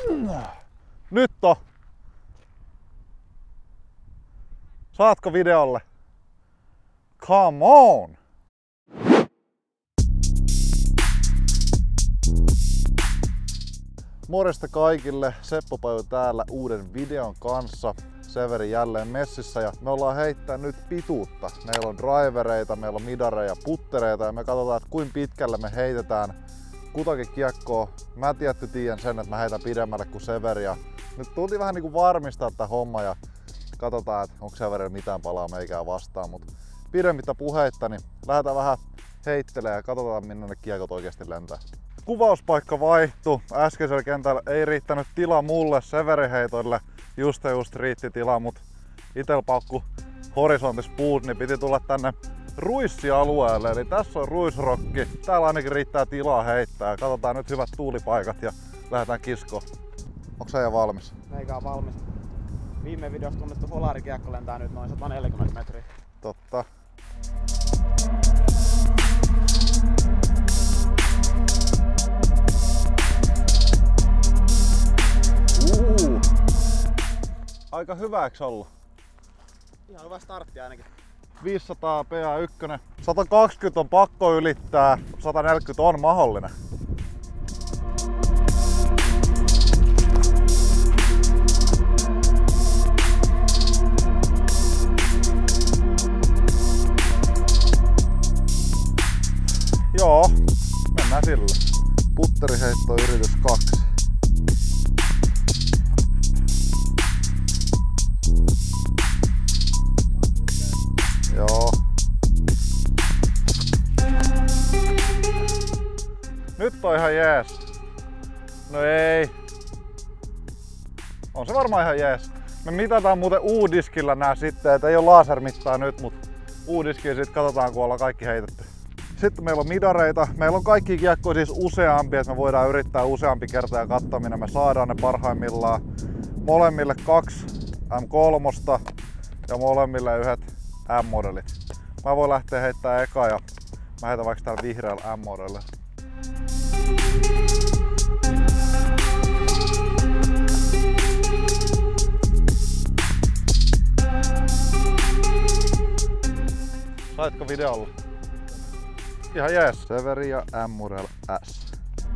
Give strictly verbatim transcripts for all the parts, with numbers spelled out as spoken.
Nyt on. Saatko videolle? Come on! Morjesta kaikille, Seppo Paju täällä uuden videon kanssa. Severi jälleen messissä ja me ollaan heittää nyt pituutta. Meillä on drivereita, meillä on midareja, puttereita ja me katsotaan, että kuinka pitkälle me heitetään kutakin kiekkoa. Mä tietty tiedän sen, että mä heitän pidemmälle kuin Severi ja nyt tultiin vähän niinku varmistaa tää homma ja katsotaan, että onko Severillä mitään palaa meikään vastaan. Mut pidemmittä puheitta, niin lähdetään vähän heittelemään ja katsotaan, minne ne kiekot oikeasti lentää. Kuvauspaikka vaihtui. Äskeisellä kentällä ei riittänyt tila mulle, Severin heitoille just ja just riitti tila, mut itel paukku horisontis puut, niin piti tulla tänne ruissialueelle. Eli tässä on ruisrokki. Täällä ainakin riittää tilaa heittää. Katsotaan nyt hyvät tuulipaikat ja lähdetään kiskoon. Onko sä jo valmis? Meikä on valmis. Viime videossa tunnettu Holari-kiekko lentää nyt noin sata neljäkymmentä metriä. Totta. Uh. Aika hyvä, eiks ollut? Ihan hyvä startti ainakin. viisisataa P A yksi. sata kaksikymmentä on pakko ylittää, sata neljäkymmentä on mahdollinen. Joo, mennään sillä. Putteriheitto yritys kaksi. Joo. Nyt on ihan jees. No ei. On se varmaan ihan jees. Me mitataan muuten U-diskillä nää sitten, et ei oo lasermittaa nyt, mut U-diskiä sit katsotaan, kun ollaan kaikki heitetty. Sitten meillä on midareita. Meillä on kaikki kiekkoja siis useampi, että me voidaan yrittää useampi kerta ja katsoa, minne me saadaan ne parhaimmillaan. Molemmille kaksi M kolme ja molemmille yhdet M-modelit. Mä voin lähteä heittämään eka ja mä heitän vaikka täällä vihreällä M-modelle. Saitko videolla? Ihan jees. Severi ja M-model S.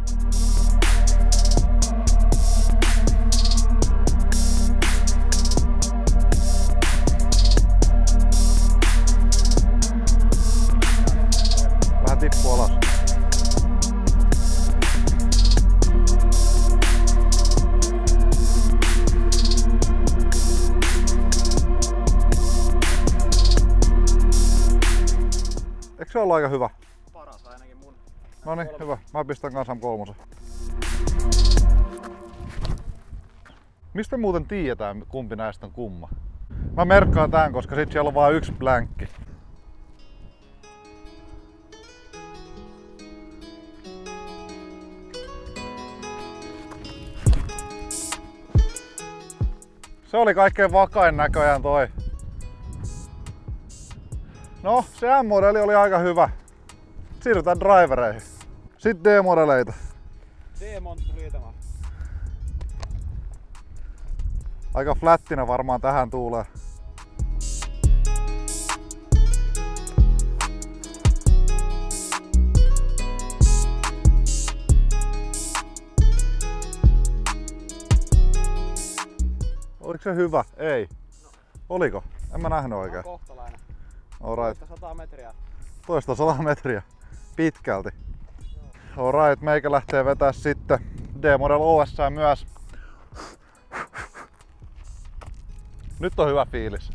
Vähän tippuu alas. Eikö se olla aika hyvä? Paras ainakin mun. Noniin, hyvä. Mä pistän kanssa M kolme. Mistä muuten tiedetään, kumpi näistä on kumma? Mä merkkaan tän, koska sit siellä on vain yksi blänkki. Se oli kaikkein vakain näköjään toi. No, se M-modeli oli aika hyvä. Siirrytään drivereihin. Sitten D-modeleita. D-monttu riitämään. Aika flättinä varmaan tähän tuulee. Oliko se hyvä? Ei. No. Oliko? En mä nähnyt oikein. On kohtalainen. Alright. sata metriä. Toista sata metriä. Pitkälti. Alright, meikä lähtee vetää sitten D-model O S myös. Nyt on hyvä fiilis.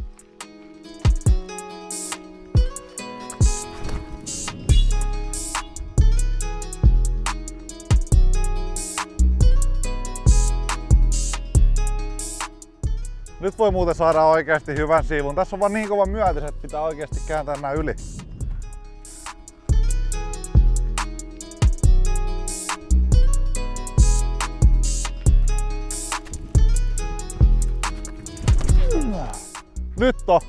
Nyt voi muuten saada oikeasti hyvän siivun. Tässä on vaan niin kova myötys, että pitää oikeasti kääntää nää yli. Nyt on.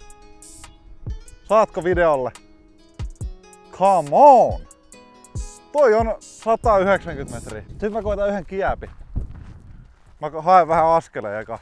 Saatko videolle? Come on! Toi on sata yhdeksänkymmentä metriä. Sitten mä koitan yhden kiäpi. Mä haen vähän askeleen eka.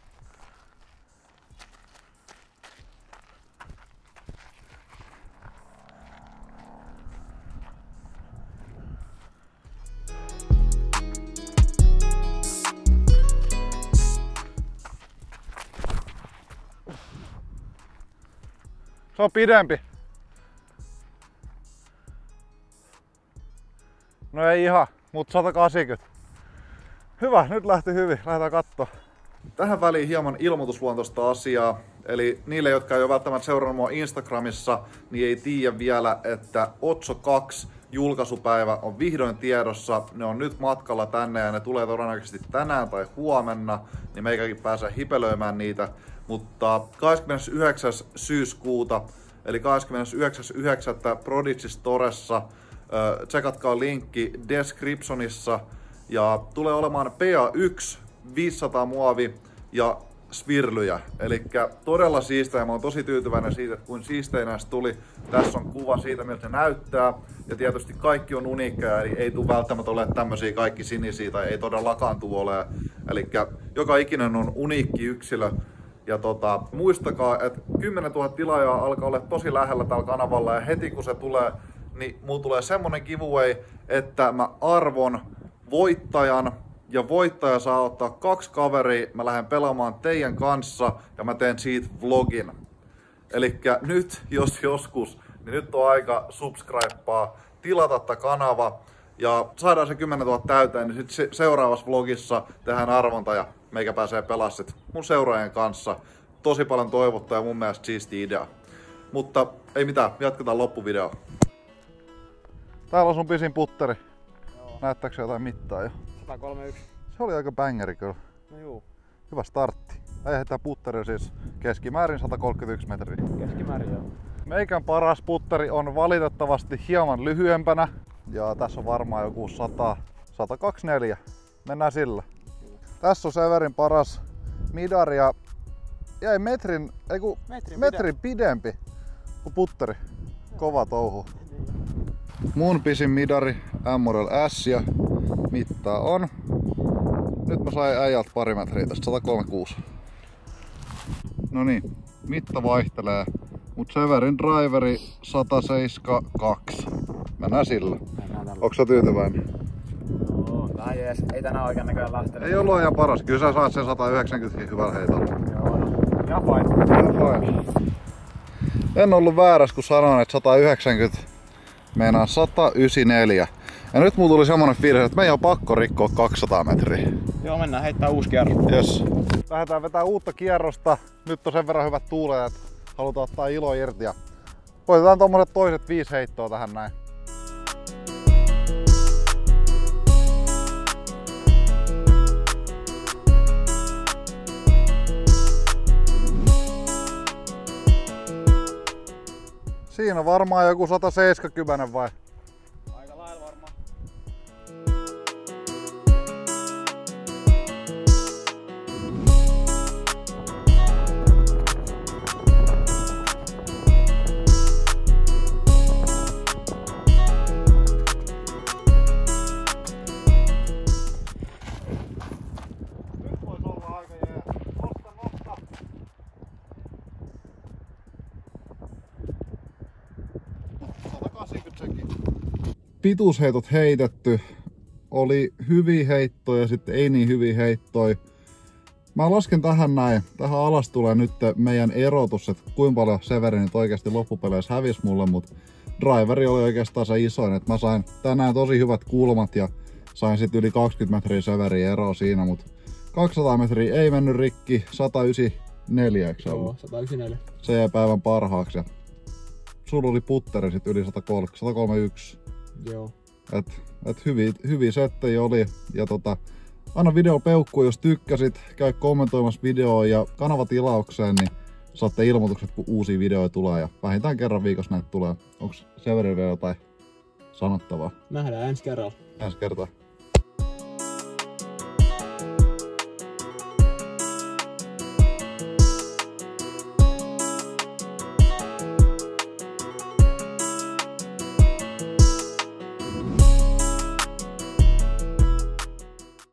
Se on pidempi. No ei ihan, mutta sata kahdeksankymmentä. Hyvä, nyt lähti hyvin. Lähdetään kattoo. Tähän väliin hieman ilmoitusluontoista asiaa. Eli niille, jotka ei ole välttämättä seurannut mua Instagramissa, niin ei tiedä vielä, että Otso kaksi julkaisupäivä on vihdoin tiedossa. Ne on nyt matkalla tänne ja ne tulee todennäköisesti tänään tai huomenna, niin meikäkin pääsee hipelöimään niitä. Mutta kahdeskymmenesyhdeksäs syyskuuta, eli kahdeskymmenesyhdeksäs yhdeksättä Prodigy Storessa, äh, tsekatkaa linkki descriptionissa, ja tulee olemaan P A yksi, viisisataa muovi ja svirlyjä. Eli todella siistejä. Mä oon tosi tyytyväinen siitä, että kuin siistejä näistä tuli. Tässä on kuva siitä, miltä ne näyttää. Ja tietysti kaikki on uniikkeja, eli ei tule välttämättä ole tämmöisiä kaikki sinisiä, tai ei todellakaan tule ole. Eli joka ikinen on uniikki yksilö. Ja tota, muistakaa, että kymmenentuhatta tilaajaa alkaa olla tosi lähellä tällä kanavalla, ja heti kun se tulee, niin mulla tulee semmonen giveaway, että mä arvon voittajan, ja voittaja saa ottaa kaksi kaveria, mä lähden pelaamaan teidän kanssa, ja mä teen siitä vlogin. Elikkä nyt, jos joskus, niin nyt on aika subscribea, tilata tää kanava, ja saadaan se kymmenentuhatta täyteen, niin sit seuraavassa vlogissa tehdään arvonta, ja meikä pääsee pelaa sit mun seuraajien kanssa. Tosi paljon toivottaa ja mun mielestä siisti idea. Mutta ei mitään, jatketaan loppuvideo. Täällä on sun pisin putteri. Joo. Näyttääkö jotain mittaa jo? sata kolmekymmentäyksi. Se oli aika bangeri kyllä. No juu. Hyvä startti. Äijähtää putteri siis keskimäärin sata kolmekymmentäyksi metriä. Keskimäärin joo. Meikän paras putteri on valitettavasti hieman lyhyempänä. Ja tässä on varmaan joku sata, sata kaksikymmentäneljä. Mennään sillä. Tässä on Severin paras midari ja jäi metrin, ei kun metrin, metrin pidempi kuin putteri. Kova touhu. Mun pisin midari Amorel S ja mittaa on. Nyt mä sain äijältä pari metriä tästä, sata kolmekymmentäkuusi. No niin, mitta vaihtelee. Mut Severin driveri sata seitsemänkymmentäkaksi. Mennään sillä. Onko sä tyytyväinen? Joo, vähän jees. Ei tänään oikein näköjään lähtenyt. Ei ollut ihan paras. Kyllä sä saat sen sata yhdeksänkymmentä hyvällä heitolla. Joo, no. Ihan fine. Ihan fine. En ollut väärässä, kun sanoin, että sata yhdeksänkymmentä meinaa sata yhdeksänkymmentäneljä. Ja nyt mulla tuli semmonen fiilis, että meidän on pakko rikkoa kaksisataa metriä. Joo, mennään heittää uusi kierros. Yes. Lähdetään vetää uutta kierrosta. Nyt on sen verran hyvät tuulet, että halutaan ottaa ilo irti. Ja koitetaan tommoset toiset viisi heittoa tähän näin. Siinä on varmaan joku sata seitsemänkymmentä vai? Aika lailla varmaan. Nyt vois olla aika jää. Nosta, nosta! sata kahdeksankymmentä sekin. Pituusheitot heitetty. Oli hyviä heittoja ja sitten ei niin hyviä heittoja. Mä lasken tähän näin. Tähän alas tulee nyt meidän erotus, että kuinka paljon Severi nyt oikeasti loppupeleissä hävisi mulle, mutta driveri oli oikeastaan se isoin. Että mä sain tänään tosi hyvät kulmat ja sain sitten yli kaksikymmentä metriä Severin eroa siinä, mutta kaksisataa metriä ei mennyt rikki, sata yhdeksänkymmentäneljä, eikö se ollut? Joo, sata yhdeksänkymmentäneljä. Se jäi päivän parhaaksi. Ja sulla oli putteri sit yli sata kolmekymmentä, sata kolmekymmentäyksi. Joo. Et, et hyviä, hyviä settejä oli. Ja tota, anna video peukkuu, jos tykkäsit. Käy kommentoimassa videoa ja kanavatilaukseen, niin saatte ilmoitukset, kun uusia videoita tulee. Ja vähintään kerran viikossa näitä tulee. Onko Severille jotain sanottavaa? Nähdään ensi kerralla. Ensi kertaa.